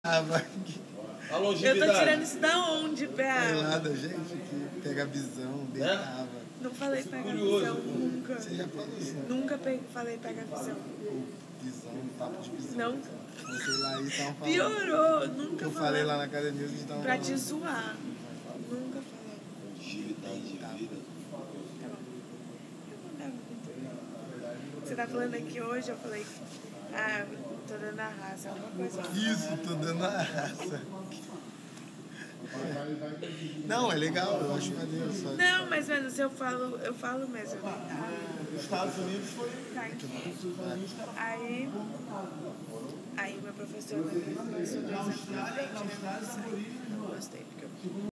A longevidade. Eu tô tirando isso da onde, Sei Pé? lá, da gente que pega a visão, deitava. Não falei pega a curioso. visão nunca. Você já fez isso? Nunca falei pega a visão. Ou visão, papo de visão. Não. Você lá e estavam falando. Piorou, nunca Eu falei. falei lá na academia, eles estavam Pra falando. te zoar. Nunca falei. Longevidade de vida. Tá bom. Eu mandava muito. Você tá falando aqui hoje, eu falei, tô dando a raça, alguma coisa assim. Isso, tô dando a raça. Não, é legal, eu acho maneiro. Só... Não, mas menos eu falo mesmo. Nos Estados Unidos foi. Tá aqui. Aí meu professor me passou 2 anos na frente, né? Eu gostei, porque eu